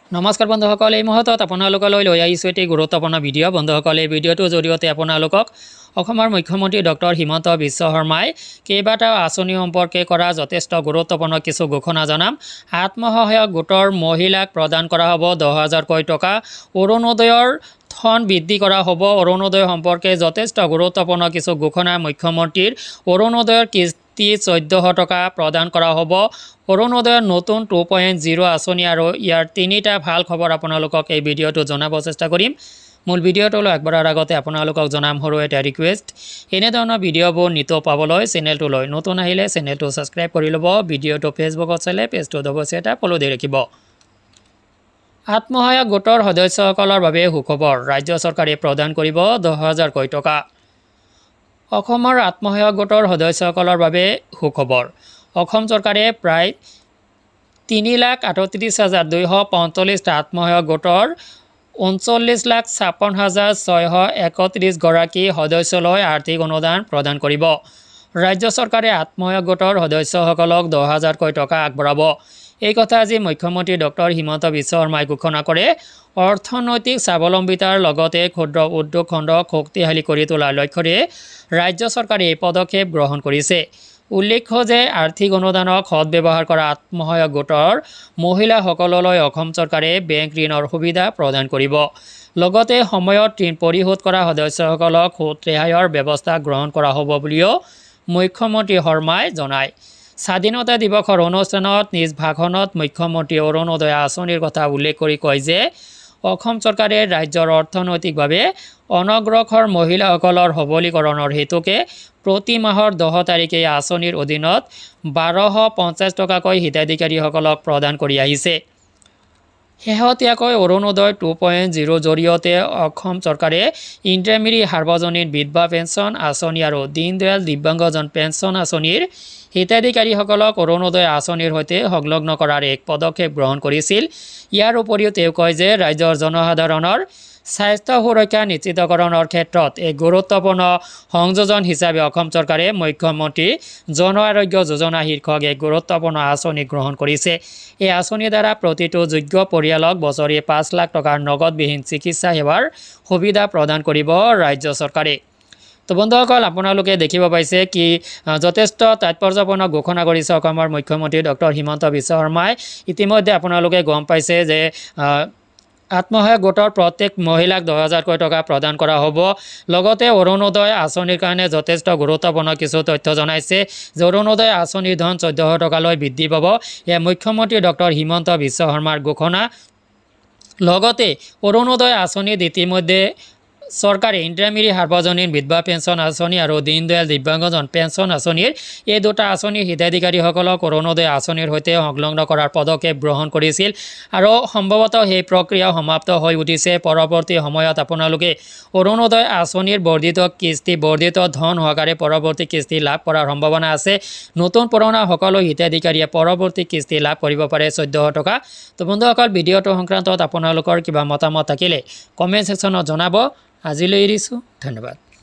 নমস্কাৰ বন্ধুসকল, এই মুহূৰ্তত আপোনালোকলৈ লৈ আহিছোঁ এটি গুৰুত্বপূৰ্ণ ভিডিঅ' বন্ধুসকল। এই ভিডিঅ'টোৰ জৰিয়তে আপোনালোকক অসমৰ মুখ্যমন্ত্ৰী ডক্টৰ হিমন্ত বিশ্ব শৰ্মাই কেইবাটাও আঁচনি সম্পৰ্কে কৰা যথেষ্ট গুৰুত্বপূৰ্ণ কিছু ঘোষণা জনাম। আত্মসহায়ক গোটৰ মহিলাক প্ৰদান কৰা হ'ব 10,000কৈ টকা। অৰুণোদয়ৰ ধন বৃদ্ধি কৰা হ'ব। অৰুণোদয় সম্পৰ্কে যথেষ্ট গুৰুত্বপূৰ্ণ কিছু ঘোষণা মুখ্যমন্ত্ৰীৰ। অৰুণোদয়ৰ কিস্তি 1400 টকা প্ৰদান কৰা হ'ব। অৰুণোদয়ৰ নতুন 2.0 আঁচনি আৰু ইয়াৰ তিনিটা ভাল খবৰ আপোনালোকক এই ভিডিঅ'টো জনাব চেষ্টা কৰিম। মূল ভিডিঅ'টোলৈ আগবঢ়াৰ আগতে আপোনালোকক জনাম সৰু এটা ৰিকুৱেষ্ট, এনেধৰণৰ ভিডিঅ'বোৰ নিতৌ পাবলৈ চেনেলটোলৈ নতুন আহিলে চেনেলটো ছাবস্ক্ৰাইব কৰি ল'ব। ভিডিঅ'টো ফেচবুকত চালে পেজটোত অৱশ্যে এটা ফ'ল' দি ৰাখিব। আত্মসহায়ক গোটৰ সদস্যসকলৰ বাবে সুখবৰ, ৰাজ্য চৰকাৰে প্ৰদান কৰিব 10,000কৈ টকা। অসমৰ আত্মসহায়ক গোটৰ সদস্যসকলৰ বাবে সুখবৰ। অসম চৰকাৰে প্ৰায় 3,38,245টা আত্মসহায়ক গোটৰ 39,56,631 গৰাকী সদস্যলৈ আৰ্থিক অনুদান প্ৰদান কৰিব। ৰাজ্য চৰকাৰে আত্মসহায়ক গোটৰ সদস্যসকলক 10,000কৈ টকা আগবঢ়াব। এই কথা আজি মুখ্যমন্ত্ৰী ডক্টৰ হিমন্ত বিশ্ব শৰ্মাই ঘোষণা কৰে। অৰ্থনৈতিক স্বাৱলম্বিতাৰ লগতে ক্ষুদ্ৰ উদ্যোগ খণ্ডক শক্তিশালী কৰি তোলাৰ লক্ষ্যৰে ৰাজ্য চৰকাৰে এই পদক্ষেপ গ্ৰহণ কৰিছে। উল্লেখ্য যে আৰ্থিক অনুদানক সদব্যৱহাৰ কৰা আত্মসহায়ক গোটৰ মহিলাসকললৈ অসম চৰকাৰে বেংক ঋণৰ সুবিধা প্ৰদান কৰিব। লগতে সময়ত ঋণ পৰিশোধ কৰা সদস্যসকলক সুদ ৰেহাইৰ ব্যৱস্থা গ্ৰহণ কৰা হ'ব বুলিও মুখ্যমন্ত্ৰী শৰ্মাই জনায়। স্বাধীনতা দিৱসৰ অনুষ্ঠানত নিজ ভাষণত মুখ্যমন্ত্ৰী অৰুণোদয় আঁচনিৰ কথা উল্লেখ কৰি কয় যে অসম চৰকাৰে ৰাজ্যৰ অৰ্থনৈতিকভাৱে অনগ্ৰসৰ মহিলাসকলৰ সবলীকৰণৰ হেতুকে প্ৰতি মাহৰ 10 তাৰিখে এই আঁচনিৰ অধীনত 1,250 টকাকৈ হিতাধিকাৰীসকলক প্ৰদান কৰি আহিছে। শেহতীয়াকৈ অৰুণোদয় 2.0 জৰিয়তে অসম চৰকাৰে ইন্দ্ৰামিৰী সাৰ্বজনীন বিধৱা পেঞ্চন আঁচনি আৰু দীনদয়াল দিব্যাংগজন পেঞ্চন আঁচনিৰ হিতাধিকাৰীসকলক অৰুণোদয় আঁচনিৰ সৈতে সংলগ্ন কৰাৰ এক পদক্ষেপ গ্ৰহণ কৰিছিল। ইয়াৰ উপৰিও তেওঁ কয় যে ৰাজ্যৰ জনসাধাৰণৰ স্বাস্থ্য সুৰক্ষা নিশ্চিতকৰণৰ ক্ষেত্ৰত এক গুৰুত্বপূৰ্ণ সংযোজন হিচাপে অসম চৰকাৰে মুখ্যমন্ত্ৰী জন আৰোগ্য যোজনা শীৰ্ষক এক গুৰুত্বপূৰ্ণ আঁচনি গ্ৰহণ কৰিছে। এই আঁচনিৰ দ্বাৰা প্ৰতিটো যোগ্য পৰিয়ালক বছৰি 5 লাখ টকাৰ নগদবিহীন চিকিৎসা সেৱাৰ সুবিধা প্ৰদান কৰিব ৰাজ্য চৰকাৰে। তো বন্ধুসকল, আপোনালোকে দেখিব পাইছে কি যথেষ্ট তাৎপৰ্যপূৰ্ণ ঘোষণা কৰিছে অসমৰ মুখ্যমন্ত্ৰী ডক্টৰ হিমন্ত বিশ্ব শৰ্মাই। ইতিমধ্যে আপোনালোকে গম পাইছে যে আত্মসহায়ক গোটৰ প্ৰত্যেক মহিলাক 10,000কৈ টকা প্ৰদান কৰা হ'ব। লগতে অৰুণোদয় আঁচনিৰ কাৰণে যথেষ্ট গুৰুত্বপূৰ্ণ কিছু তথ্য জনাইছে যে অৰুণোদয় আঁচনিৰ ধন 1400 টকালৈ বৃদ্ধি পাব। এয়া মুখ্যমন্ত্ৰী ডক্টৰ হিমন্ত বিশ্ব শৰ্মাৰ ঘোষণা। লগতে অৰুণোদয় আঁচনিত ইতিমধ্যে চৰকাৰে ইন্দ্ৰামিৰী সাৰ্বজনীন বিধৱা পেঞ্চন আঁচনি আৰু দীনদয়াল দিব্যাংগজন পেঞ্চন আঁচনিৰ এই দুটা আঁচনিৰ হিতাধিকাৰীসকলক অৰুণোদয় আঁচনিৰ সৈতে সংলগ্ন কৰাৰ পদক্ষেপ গ্ৰহণ কৰিছিল আৰু সম্ভৱতঃ সেই প্ৰক্ৰিয়া সমাপ্ত হৈ উঠিছে। পৰৱৰ্তী সময়ত আপোনালোকে অৰুণোদয় আঁচনিৰ বৰ্ধিত কিস্তি বৰ্ধিত ধন সহকাৰে পৰৱৰ্তী কিস্তি লাভ কৰাৰ সম্ভাৱনা আছে। নতুন পুৰণা সকলো হিতাধিকাৰীয়ে পৰৱৰ্তী কিস্তি লাভ কৰিব পাৰে 1400 টকা। তো বন্ধুসকল, ভিডিঅ'টো সংক্ৰান্তত আপোনালোকৰ কিবা মতামত থাকিলে কমেণ্ট ছেকশ্যনত জনাব। আজিলৈ এৰিছোঁ, ধন্যবাদ।